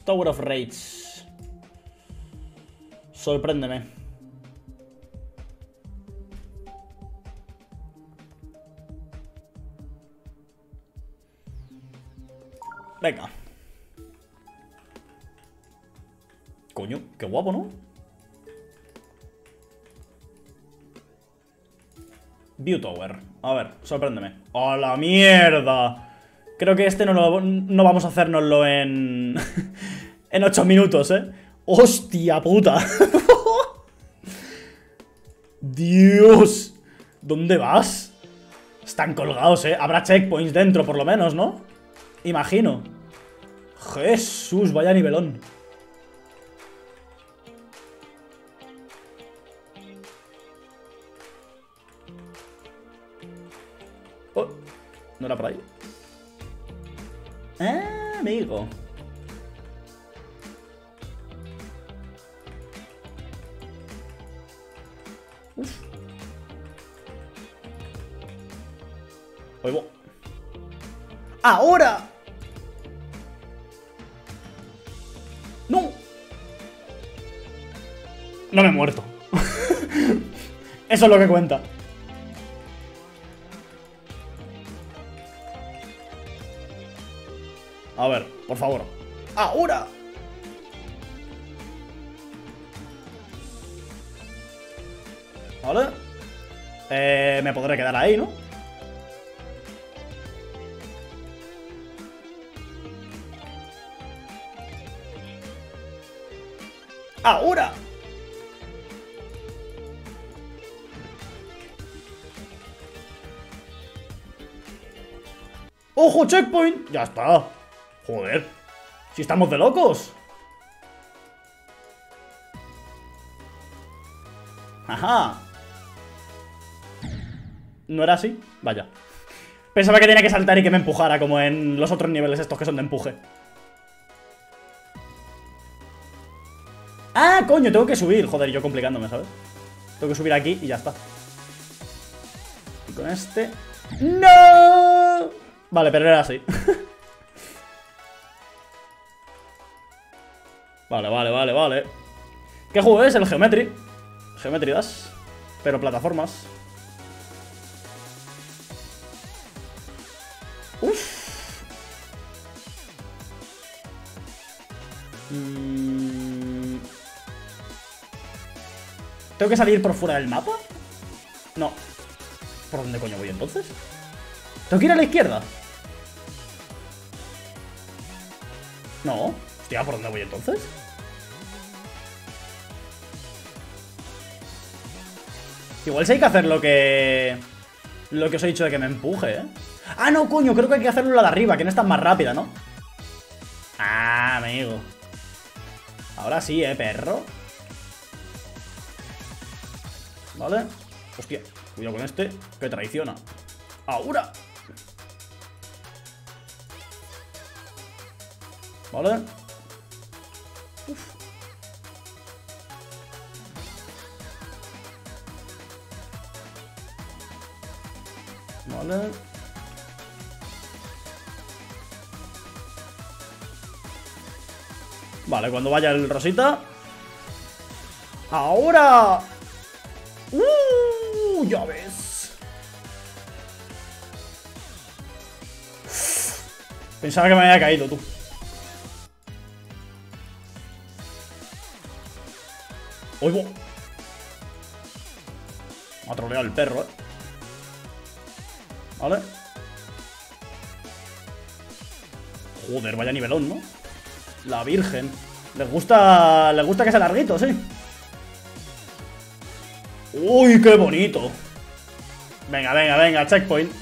Tower of Rage. Sorpréndeme. Venga. Coño, qué guapo, ¿no? View Tower. A ver, sorpréndeme. ¡A la mierda! Creo que este no vamos a hacérnoslo en... en 8 minutos, ¿eh? ¡Hostia puta! ¡Dios! ¿Dónde vas? Están colgados, ¿eh? Habrá checkpoints dentro, por lo menos, ¿no? Imagino. Jesús, vaya nivelón. Oh, ¿no era por ahí? Ah, amigo. Uf. Oigo. ¡Ahora! ¡No! No me he muerto. Eso es lo que cuenta. A ver, por favor. ¡Ahora! Vale. Me podré quedar ahí, ¿no? ¡Ahora! ¡Ojo, checkpoint! Ya está. Joder. Si estamos de locos. Ajá. ¿No era así? Vaya. Pensaba que tenía que saltar y que me empujara, como en los otros niveles estos que son de empuje. ¡Ah, coño! Tengo que subir. Joder, yo complicándome, ¿sabes? Tengo que subir aquí y ya está. Y con este... ¡No! Vale, pero era así. Vale. ¿Qué juego es? El Geometry. Geometry Dash. Pero plataformas. Uff. ¿Tengo que salir por fuera del mapa? No. ¿Por dónde coño voy entonces? ¿Tengo que ir a la izquierda? No. Hostia, ¿por dónde voy entonces? Igual sí hay que hacer lo que os he dicho de que me empuje, ¿eh? Ah, no, coño, creo que hay que hacerlo la de arriba, que no es tan más rápida, ¿no? Ah, amigo. Ahora sí, perro. Vale. Hostia, cuidado con este, que traiciona. ¡Ahora! Vale. Uf. Vale. Vale, cuando vaya el rosita. ¡Ahora! Ya ves. Pensaba que me había caído, tú. Oigo. Me ha troleado el perro, Vale. Joder, vaya nivelón, ¿no? La virgen. Les gusta que sea larguito, sí. Uy, qué bonito. Venga, checkpoint.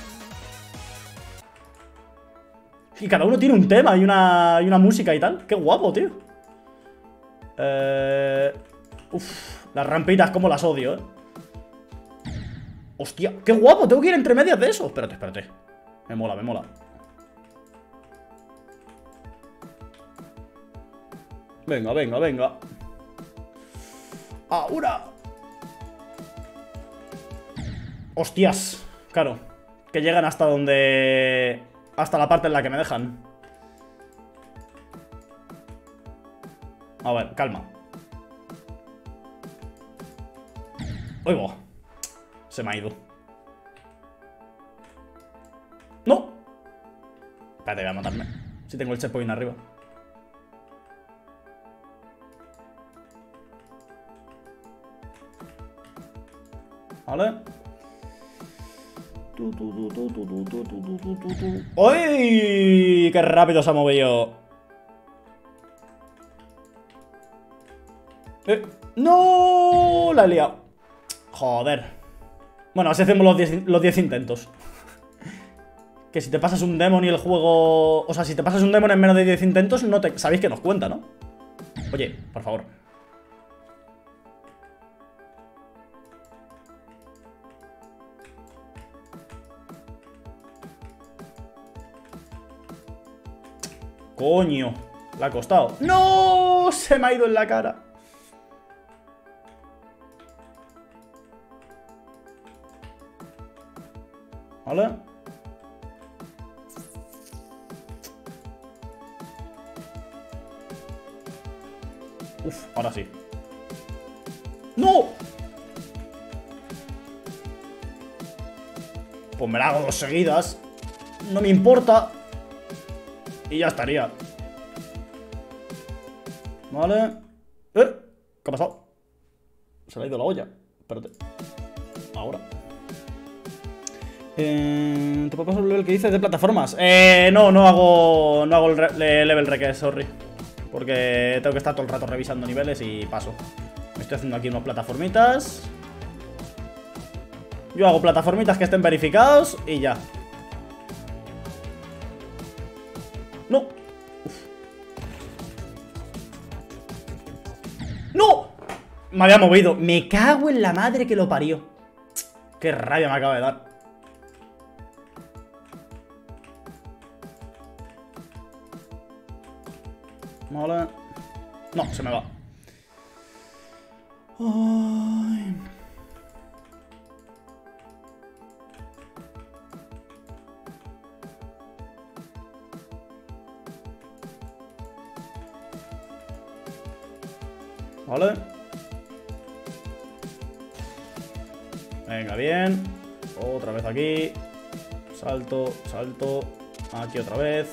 Y cada uno tiene un tema y una música y tal. Qué guapo, tío. Las rampitas como las odio, Hostia, qué guapo, tengo que ir entre medias de eso. Espérate. Me mola. Venga. ¡Ahora! Hostias, claro. Que llegan hasta donde... hasta la parte en la que me dejan. A ver, calma. Oigo. Se me ha ido. ¡No! Espérate, voy a matarme. Si tengo el checkpoint arriba. Vale. ¡Uy! ¡Qué rápido se ha movido! ¡No! La he liado. Joder. Bueno, así hacemos los 10 intentos. Que si te pasas un demon y el juego... O sea, si te pasas un demon en menos de 10 intentos, no te... Sabéis que nos cuenta, ¿no? Oye, por favor. Coño, le ha costado. ¡No! Se me ha ido en la cara. Vale. Uf, ahora sí. ¡No! Pues me la hago 2 seguidas. No me importa. Y ya estaría. Vale. ¿Qué ha pasado? Se le ha ido la olla. Espérate. Ahora. ¿Te puedo pasar el que dices de plataformas? No hago el level request, sorry. Porque tengo que estar todo el rato revisando niveles y paso. Me estoy haciendo aquí unas plataformitas. Yo hago plataformitas que estén verificados y ya. ¡No! Uf. ¡No! Me había movido. Me cago en la madre que lo parió. Qué rabia me acaba de dar. Vale. No, se me va. Ay. Vale. Venga, bien. Otra vez aquí. Salto, salto. Aquí otra vez.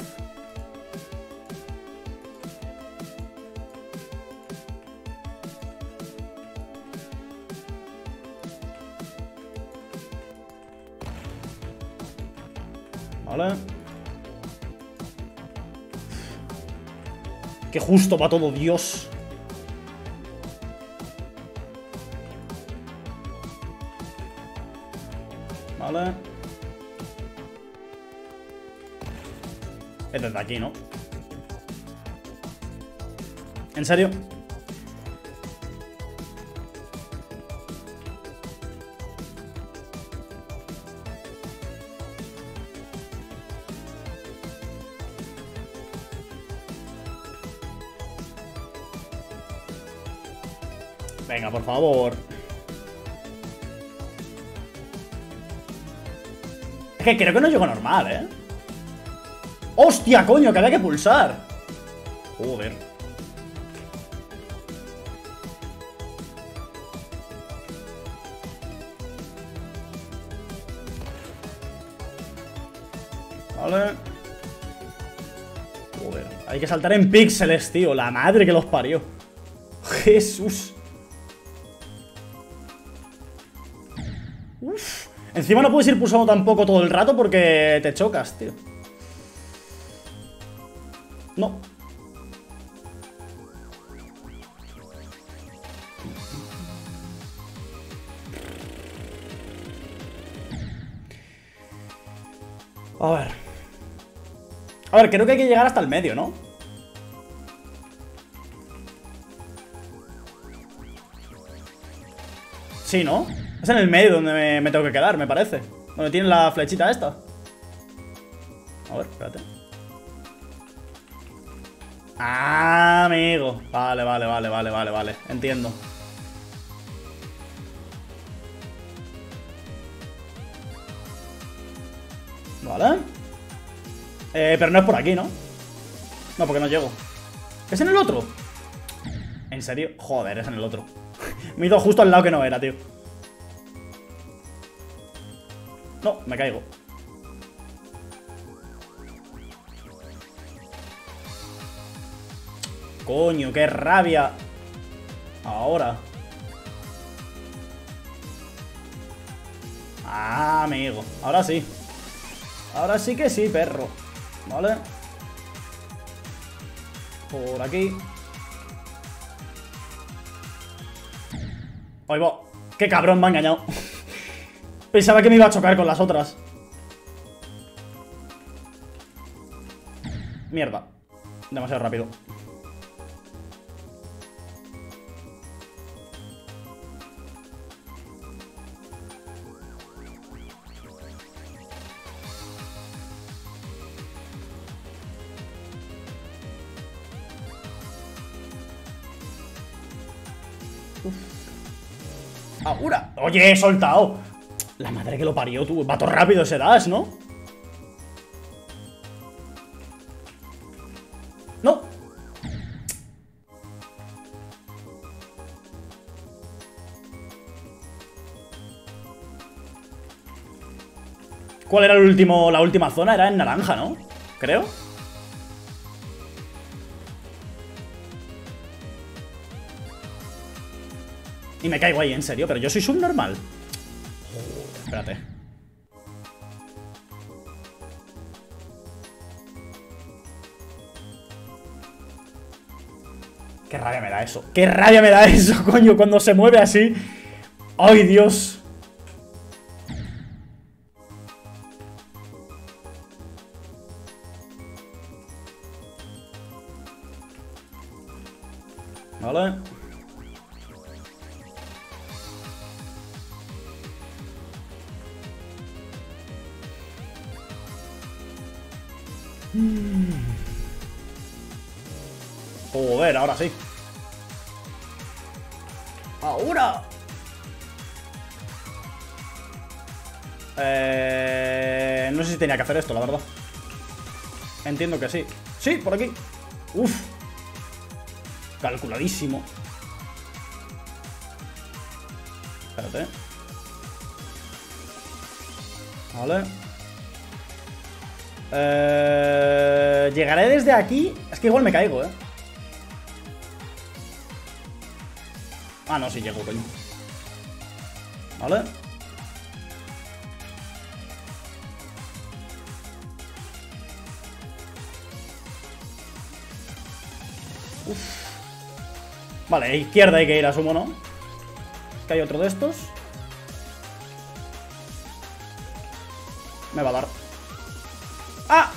Vale. Qué justo va todo, Dios. Vale. Es desde aquí, ¿no? ¿En serio? Venga, por favor. Es que creo que no llego normal, ¿eh? ¡Hostia, coño! Que había que pulsar. Joder. Vale. Joder. Hay que saltar en píxeles, tío. La madre que los parió. Jesús. Uf. Encima no puedes ir pulsando tampoco todo el rato porque te chocas, tío. No. A ver, creo que hay que llegar hasta el medio, ¿no? Sí, ¿no? Es en el medio donde me tengo que quedar, me parece. Donde tiene la flechita esta. A ver, espérate. Ah, amigo. Vale. Entiendo. Vale. Pero no es por aquí, ¿no? No, porque no llego. ¿Es en el otro? ¿En serio? Joder, es en el otro. Me he ido justo al lado que no era, tío. No, me caigo. Coño, qué rabia. Ahora. Ah, amigo. Ahora sí. Ahora sí que sí, perro. Vale. Por aquí. Ahí va. Qué cabrón, me ha engañado. Pensaba que me iba a chocar con las otras. Mierda. Demasiado rápido. ¡Ahora! Oye, he soltado. La madre que lo parió, tú. Va todo rápido ese dash, ¿no? ¡No! ¿Cuál era la última zona? Era en naranja, ¿no? Creo. Y me caigo ahí, en serio, pero yo soy subnormal. Espérate. Qué rabia me da eso. Qué rabia me da eso, coño, cuando se mueve así. ¡Ay, Dios! Vale. Joder, ahora sí. ¡Ahora! No sé si tenía que hacer esto, la verdad. Entiendo que sí. Sí, por aquí. Uf. Calculadísimo. Espérate. Vale. Llegaré desde aquí. Es que igual me caigo, Ah, no, sí llego, coño. Vale. Uf. Vale, a izquierda hay que ir, asumo, ¿no? Es que hay otro de estos. Me va a dar. ¡Ah!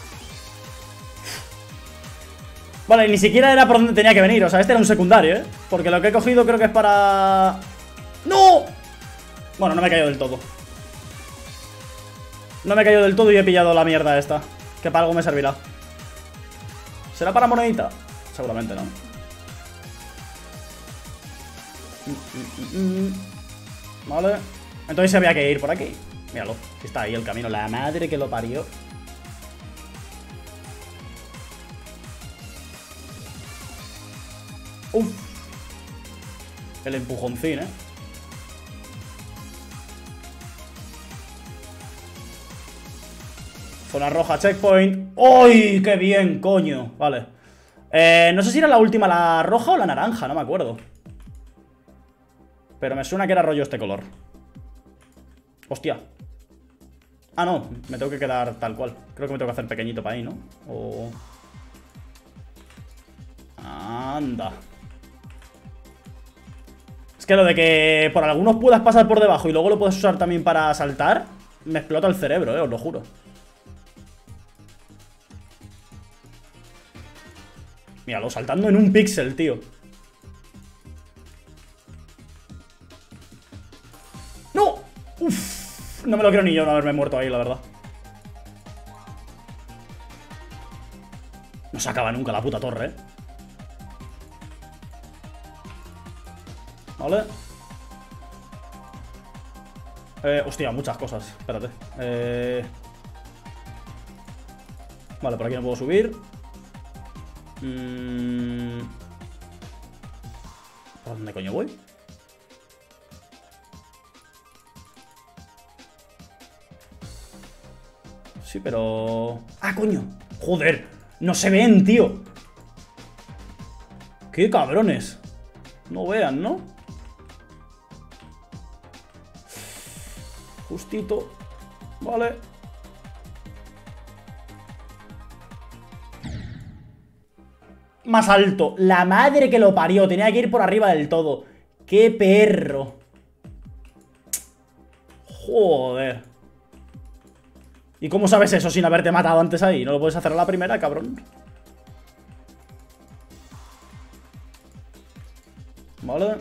Vale, ni siquiera era por donde tenía que venir. O sea, este era un secundario, ¿eh? Porque lo que he cogido creo que es para... ¡No! Bueno, no me he caído del todo. No me he caído del todo y he pillado la mierda esta. Que para algo me servirá. ¿Será para monedita? Seguramente no. Vale. Entonces había que ir por aquí. Míralo, está ahí el camino. La madre que lo parió. Uf. El empujoncín, Zona roja, checkpoint. ¡Uy! ¡Qué bien, coño! Vale. No sé si era la última la roja o la naranja, no me acuerdo. Pero me suena que era rollo este color. Hostia. Ah, no, me tengo que quedar tal cual. Creo que me tengo que hacer pequeñito para ahí, ¿no? O... Anda. Es que lo de que por algunos puedas pasar por debajo y luego lo puedes usar también para saltar, me explota el cerebro, os lo juro. Míralo, saltando en un píxel, tío. ¡No! Uf, no me lo creo ni yo no haberme muerto ahí, la verdad. No se acaba nunca la puta torre, Vale. Hostia, muchas cosas. Espérate. Vale, por aquí no puedo subir. ¿Por dónde coño voy? Sí, pero... ¡Ah, coño! ¡Joder! ¡No se ven, tío! ¡Qué cabrones! No vean, ¿no? Justito. Vale. Más alto. La madre que lo parió. Tenía que ir por arriba del todo. ¡Qué perro! Joder. ¿Y cómo sabes eso sin haberte matado antes ahí? ¿No lo puedes hacer a la primera, cabrón? Vale.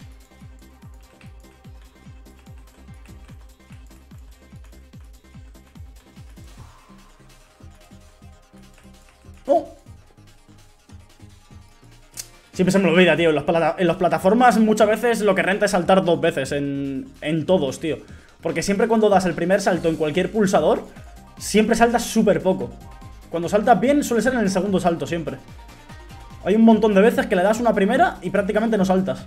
¡Oh! Siempre se me olvida, tío. En las plataformas muchas veces lo que renta es saltar 2 veces en todos, tío. Porque siempre cuando das el primer salto en cualquier pulsador, siempre saltas súper poco. Cuando saltas bien suele ser en el segundo salto siempre. Hay un montón de veces que le das una primera y prácticamente no saltas.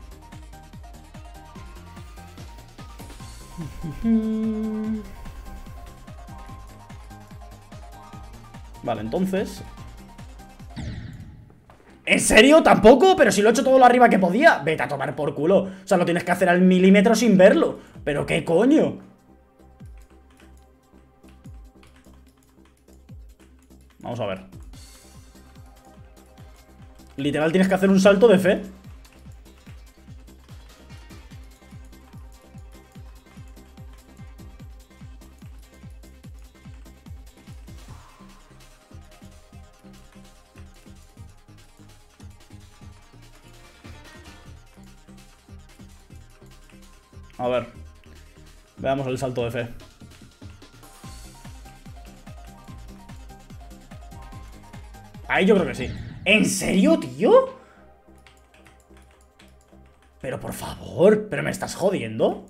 Vale, entonces... ¿En serio? ¿Tampoco? Pero si lo he hecho todo lo arriba que podía. Vete a tomar por culo. O sea, lo tienes que hacer al milímetro sin verlo. ¿Pero qué coño? Vamos a ver. Literal tienes que hacer un salto de fe. A ver. Veamos el salto de fe. Ahí yo creo que sí. ¿En serio, tío? Pero por favor, ¿pero me estás jodiendo?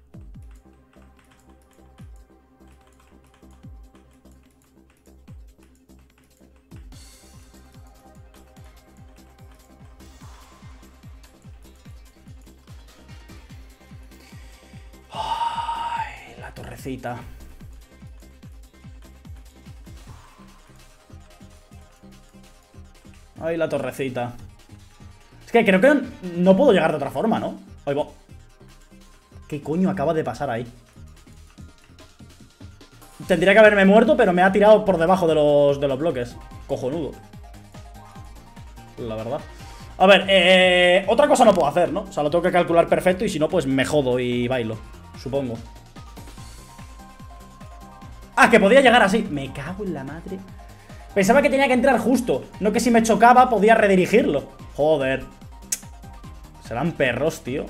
Ay, la torrecita. Ay, la torrecita. Es que creo que no puedo llegar de otra forma, ¿no? Ay, ¿qué coño acaba de pasar ahí? Tendría que haberme muerto, pero me ha tirado por debajo de los bloques. Cojonudo. La verdad. A ver, otra cosa no puedo hacer, ¿no? O sea, lo tengo que calcular perfecto y si no, pues me jodo y bailo. Supongo. Ah, que podía llegar así. Me cago en la madre. Pensaba que tenía que entrar justo. No que si me chocaba podía redirigirlo. Joder. Serán perros, tío.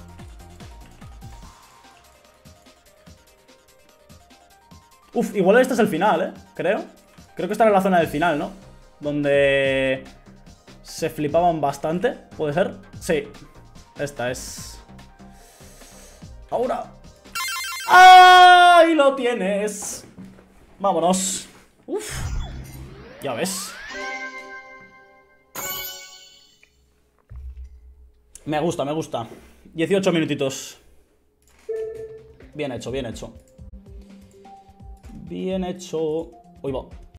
Uf, igual este es el final, creo. Creo que esta era la zona del final, ¿no? Donde se flipaban bastante. ¿Puede ser? Sí. Esta es. Ahora. ¡Ahí lo tienes! Vámonos. Uf. Ya ves. Me gusta, me gusta. 18 minutitos. Bien hecho, bien hecho. Bien hecho. Uy, va.